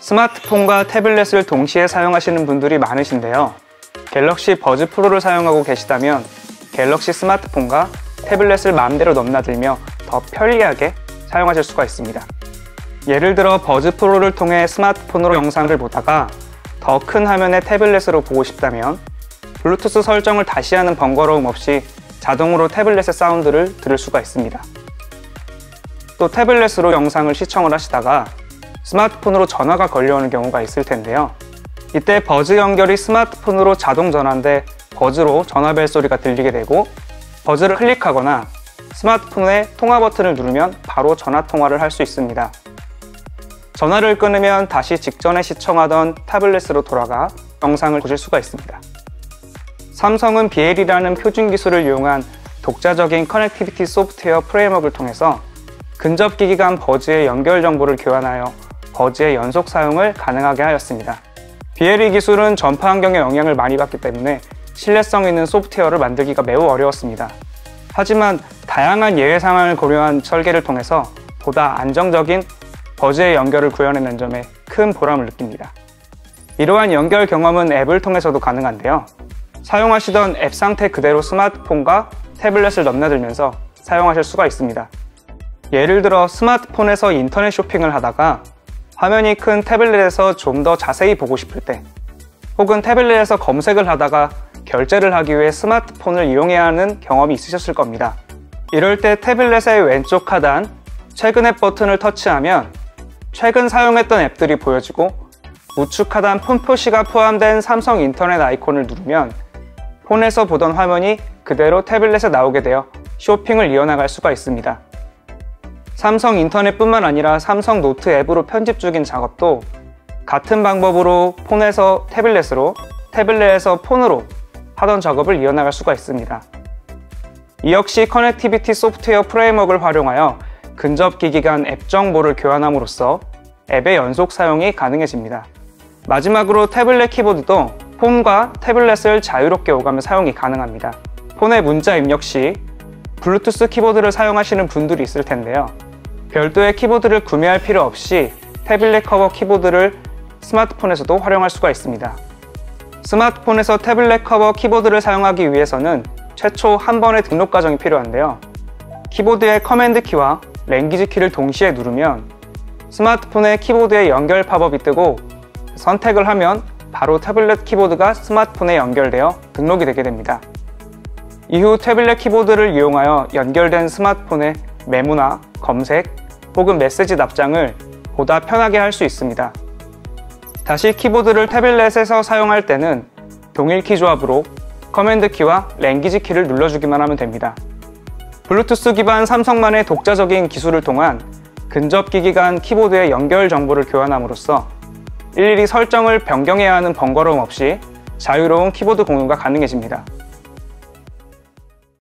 스마트폰과 태블릿을 동시에 사용하시는 분들이 많으신데요. 갤럭시 버즈 프로를 사용하고 계시다면 갤럭시 스마트폰과 태블릿을 마음대로 넘나들며 더 편리하게 사용하실 수가 있습니다. 예를 들어 버즈 프로를 통해 스마트폰으로 영상을 보다가 더 큰 화면의 태블릿으로 보고 싶다면 블루투스 설정을 다시 하는 번거로움 없이 자동으로 태블릿의 사운드를 들을 수가 있습니다. 또 태블릿으로 영상을 시청을 하시다가 스마트폰으로 전화가 걸려오는 경우가 있을 텐데요. 이때 버즈 연결이 스마트폰으로 자동 전환돼 버즈로 전화벨 소리가 들리게 되고, 버즈를 클릭하거나 스마트폰의 통화 버튼을 누르면 바로 전화 통화를 할 수 있습니다. 전화를 끊으면 다시 직전에 시청하던 태블릿으로 돌아가 영상을 보실 수가 있습니다. 삼성은 BLE라는 표준 기술을 이용한 독자적인 커넥티비티 소프트웨어 프레임워크를 통해서 근접기기 간 버즈의 연결 정보를 교환하여 버즈의 연속 사용을 가능하게 하였습니다. BLE 기술은 전파 환경에 영향을 많이 받기 때문에 신뢰성 있는 소프트웨어를 만들기가 매우 어려웠습니다. 하지만 다양한 예외 상황을 고려한 설계를 통해서 보다 안정적인 버즈의 연결을 구현해낸 점에 큰 보람을 느낍니다. 이러한 연결 경험은 앱을 통해서도 가능한데요. 사용하시던 앱 상태 그대로 스마트폰과 태블릿을 넘나들면서 사용하실 수가 있습니다. 예를 들어 스마트폰에서 인터넷 쇼핑을 하다가 화면이 큰 태블릿에서 좀 더 자세히 보고 싶을 때, 혹은 태블릿에서 검색을 하다가 결제를 하기 위해 스마트폰을 이용해야 하는 경험이 있으셨을 겁니다. 이럴 때 태블릿의 왼쪽 하단 최근 앱 버튼을 터치하면 최근 사용했던 앱들이 보여지고, 우측 하단 폰 표시가 포함된 삼성 인터넷 아이콘을 누르면 폰에서 보던 화면이 그대로 태블릿에 나오게 되어 쇼핑을 이어나갈 수가 있습니다. 삼성 인터넷뿐만 아니라 삼성 노트 앱으로 편집 중인 작업도 같은 방법으로 폰에서 태블릿으로, 태블릿에서 폰으로 하던 작업을 이어나갈 수가 있습니다. 이 역시 커넥티비티 소프트웨어 프레임워크를 활용하여 근접기기 간 앱 정보를 교환함으로써 앱의 연속 사용이 가능해집니다. 마지막으로 태블릿 키보드도 폰과 태블릿을 자유롭게 오가며 사용이 가능합니다. 폰에 문자 입력 시 블루투스 키보드를 사용하시는 분들이 있을 텐데요. 별도의 키보드를 구매할 필요 없이 태블릿 커버 키보드를 스마트폰에서도 활용할 수가 있습니다. 스마트폰에서 태블릿 커버 키보드를 사용하기 위해서는 최초 한 번의 등록 과정이 필요한데요. 키보드의 커맨드 키와 랭귀지 키를 동시에 누르면 스마트폰의 키보드의 연결 팝업이 뜨고, 선택을 하면 바로 태블릿 키보드가 스마트폰에 연결되어 등록이 되게 됩니다. 이후 태블릿 키보드를 이용하여 연결된 스마트폰의 메모나 검색 혹은 메시지 답장을 보다 편하게 할 수 있습니다. 다시 키보드를 태블릿에서 사용할 때는 동일 키 조합으로 커맨드 키와 랭귀지 키를 눌러주기만 하면 됩니다. 블루투스 기반 삼성만의 독자적인 기술을 통한 근접기기 간 키보드의 연결 정보를 교환함으로써 일일이 설정을 변경해야 하는 번거로움 없이 자유로운 키보드 공유가 가능해집니다.